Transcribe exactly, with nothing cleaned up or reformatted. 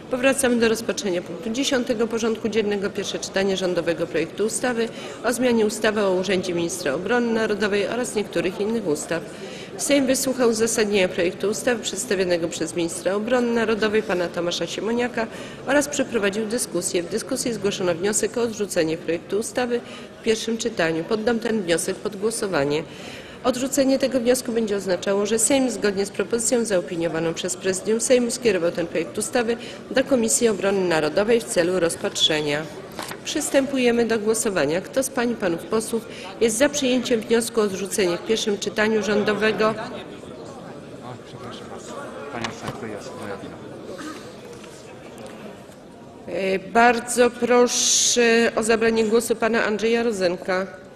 Powracamy do rozpatrzenia punktu dziesiątego porządku dziennego. Pierwsze czytanie rządowego projektu ustawy o zmianie ustawy o Urzędzie Ministra Obrony Narodowej oraz niektórych innych ustaw. Sejm wysłuchał uzasadnienia projektu ustawy przedstawionego przez ministra obrony narodowej pana Tomasza Siemoniaka oraz przeprowadził dyskusję. W dyskusji zgłoszono wniosek o odrzucenie projektu ustawy w pierwszym czytaniu. Poddam ten wniosek pod głosowanie. Odrzucenie tego wniosku będzie oznaczało, że Sejm zgodnie z propozycją zaopiniowaną przez Prezydium Sejmu skierował ten projekt ustawy do Komisji Obrony Narodowej w celu rozpatrzenia. Przystępujemy do głosowania. Kto z pań i panów posłów jest za przyjęciem wniosku o odrzucenie w pierwszym czytaniu rządowego? Bardzo proszę o zabranie głosu pana Andrzeja Rozenka.